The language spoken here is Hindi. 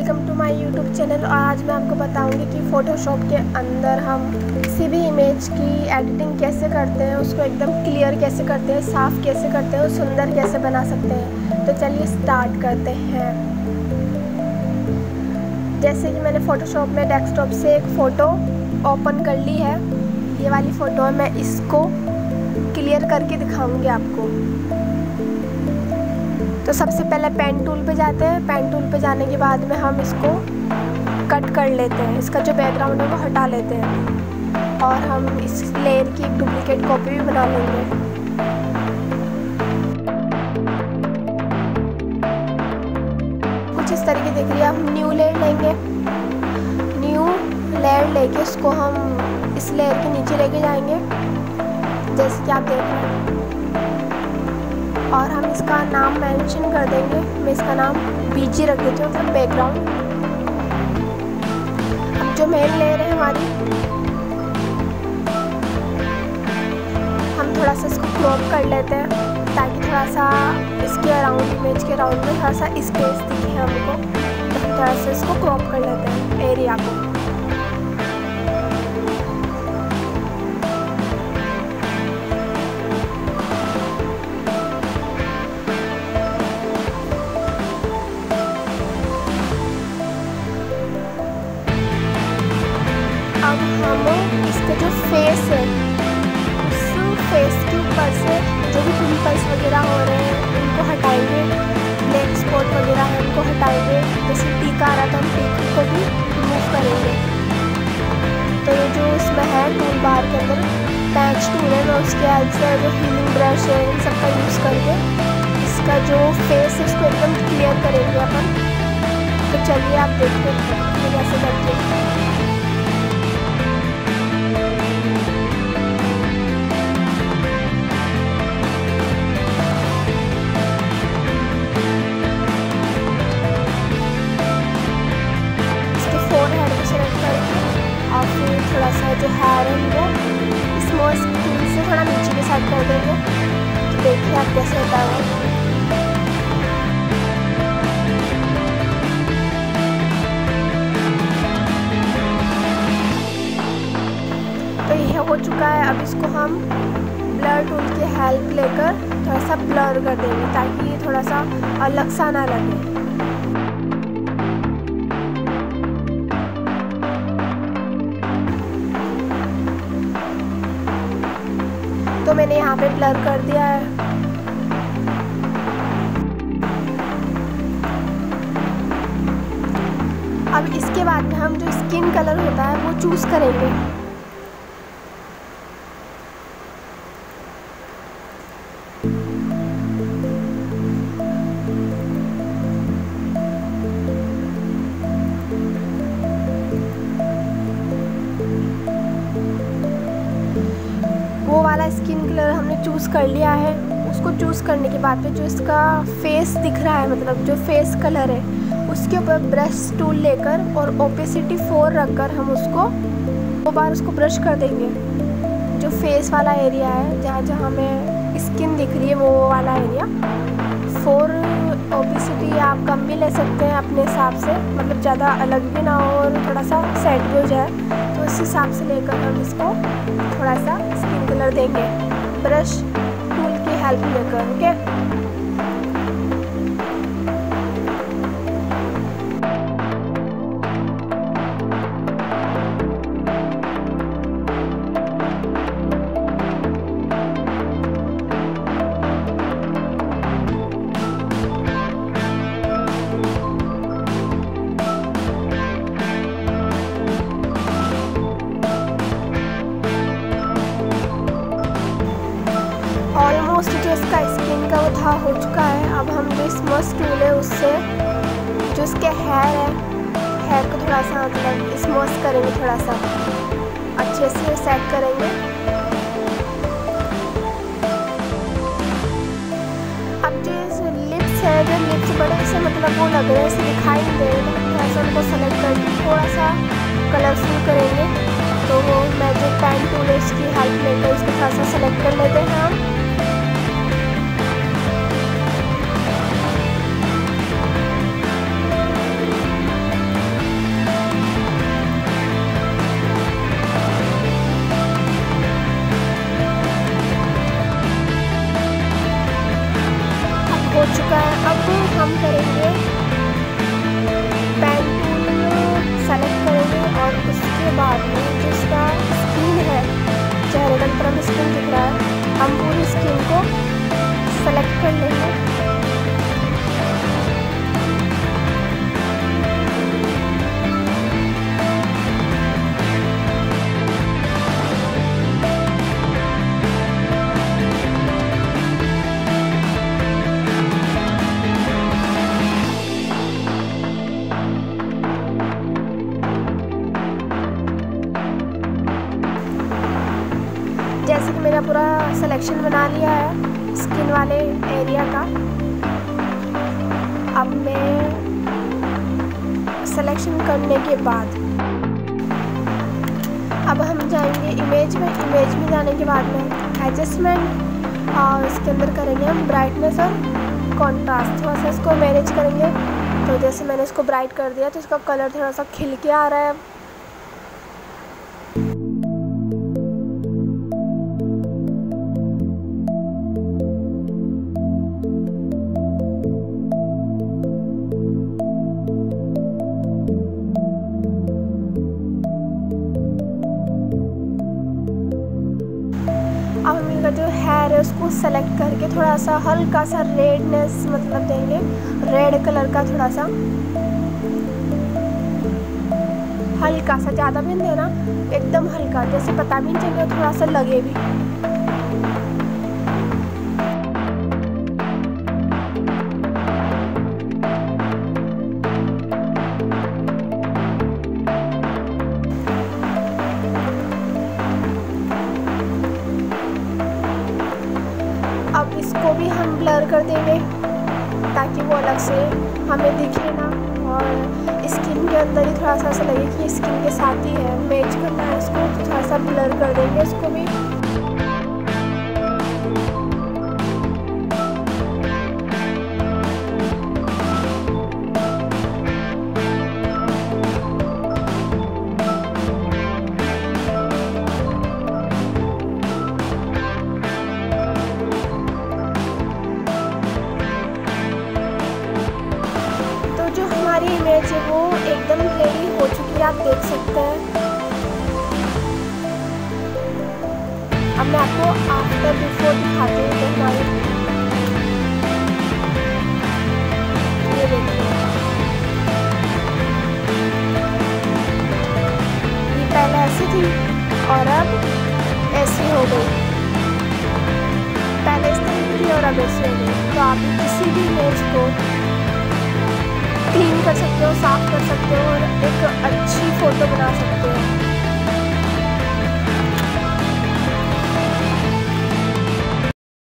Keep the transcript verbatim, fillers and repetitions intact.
Welcome to my YouTube channel. और आज मैं आपको बताऊंगी कि फ़ोटोशॉप के अंदर हम किसी भी इमेज की एडिटिंग कैसे करते हैं, उसको एकदम क्लियर कैसे करते हैं, साफ़ कैसे करते हैं और सुंदर कैसे बना सकते हैं। तो चलिए स्टार्ट करते हैं। जैसे कि मैंने फ़ोटोशॉप में डेस्कटॉप से एक फ़ोटो ओपन कर ली है, ये वाली फ़ोटो है। मैं इसको क्लियर करके दिखाऊंगी आपको। तो सबसे पहले पेन टूल पे जाते हैं। पेन टूल पे जाने के बाद में हम इसको कट कर लेते हैं, इसका जो बैकग्राउंड है वो हटा लेते हैं और हम इस लेयर की एक डुप्लीकेट कॉपी भी बना लेंगे। कुछ इस तरीके दिख रही है। हम न्यू लेयर लेंगे, न्यू लेयर लेके उसको हम इस लेयर के नीचे लेके जाएंगे जैसे कि आप देख रहे हैं, और हम इसका नाम मेंशन कर देंगे। मैं इसका नाम बीजी रख देती हूँ, मतलब बैकग्राउंड। अब जो मेन लेयर है हमारी, हम थोड़ा सा इसको क्रॉप कर लेते हैं ताकि थोड़ा सा इसके अराउंड, इमेज के अराउंड में थोड़ा सा स्पेस दिखे हमको। तो हम थोड़ा सा इसको क्रॉप कर लेते हैं एरिया को। अब हम इसका जो फेस है, उस फेस के ऊपर से जो भी पिंपल्स वगैरह हो रहे हैं उनको हटाएंगे, ब्लैक स्पॉट वगैरह है उनको हटाएंगे। जैसे टीका आ रहा था, हम टीके को भी रिमूव करेंगे। तो ये जो इसमें है टूल बार के अंदर पैच टूल है, मैं उसके हेल्प से जो हीलिंग ब्रश है इन सबका यूज़ करके इसका जो फेस है उसको एकदम क्लियर करेंगे अपन। तो चलिए आप देखते हैं ये कैसे करते हैं। और फिर थोड़ा सा जो हेयर है वो स्मॉल स्क्रीन से थोड़ा नीचे के साइड कर देंगे। तो देखिए आप कैसे होता है। तो यह हो चुका है। अब इसको हम ब्लर टूल की हेल्प लेकर थोड़ा सा ब्लर कर देंगे ताकि ये थोड़ा सा अलग सा ना लगे। तो मैंने यहाँ पे ब्लर कर दिया है। अब इसके बाद में हम जो स्किन कलर होता है वो चूज़ करेंगे। वो वाला स्किन कलर हमने चूज़ कर लिया है। उसको चूज़ करने के बाद में जो इसका फेस दिख रहा है, मतलब जो फेस कलर है, उसके ऊपर ब्रश टूल लेकर और ओपेसिटी फोर रखकर हम उसको दो बार उसको ब्रश कर देंगे। जो फेस वाला एरिया है, जहाँ जहाँ हमें स्किन दिख रही है वो वाला एरिया, फोर ओपेसिटी आप कम भी ले सकते हैं अपने हिसाब से, मतलब ज़्यादा अलग भी ना हो और थोड़ा सा सेट भी हो जाए। तो इस हिसाब से लेकर हम इसको थोड़ा सा स्किन कलर देंगे ब्रश टूल की हेल्प लेकर। ओके, ऑलमोस्ट जो इसका स्किन का वो था हो चुका है। अब हम जो स्मच टूल है उससे जो इसके हेयर है, हेयर को थोड़ा सा मतलब स्मच करेंगे, थोड़ा सा अच्छे से सेट करेंगे। अब जो लिप्स है, जो लिप्स बड़े से मतलब वो लग रहे हैं, इसे दिखाई नहीं दे रहे, तो थोड़ा सा उनको सेलेक्ट करके थोड़ा सा कलरफुल करेंगे। तो वो मैजिक पेन टूल है, इसकी हेल्प लेकर इसको थोड़ा सा सेलेक्ट कर लेते हैं हम। पूरा सिलेक्शन बना लिया है स्किन वाले एरिया का। अब मैं सिलेक्शन करने के बाद अब हम जाएंगे इमेज में। इमेज में जाने के बाद में एडजस्टमेंट और इसके अंदर करेंगे हम ब्राइटनेस और कॉन्ट्रास्ट। थोड़ा सा इसको मैनेज करेंगे। तो जैसे मैंने इसको ब्राइट कर दिया तो इसका कलर थोड़ा सा खिल के आ रहा है। अब हम इनका जो हेयर है उसको सेलेक्ट करके थोड़ा सा हल्का सा रेडनेस मतलब देंगे, रेड कलर का थोड़ा सा हल्का सा, ज़्यादा भी नहीं देना, एकदम हल्का, जैसे पता भी नहीं चले थोड़ा सा लगे भी। अब इसको भी हम ब्लर कर देंगे ताकि वो अलग से हमें दिखे ना, और स्किन के अंदर ही थोड़ा सा ऐसा लगे कि स्किन के साथ ही है, मैच करना है इसको, तो थोड़ा सा ब्लर कर देंगे इसको भी। हमारी इमेज है वो एकदम रेडी हो चुकी है, आप देख सकते हैं। अब मैं आपको आफ्टर बिफोर दिखाती हूँ। तो हमारी ये देखिए, ये पहले ऐसी थी और अब ऐसी हो गई। पहले इस तरह की और अब ऐसी हो गई। तो आप किसी भी इमेज को क्लीन कर सकते हो, साफ कर सकते हो और एक अच्छी फ़ोटो बना सकते हो।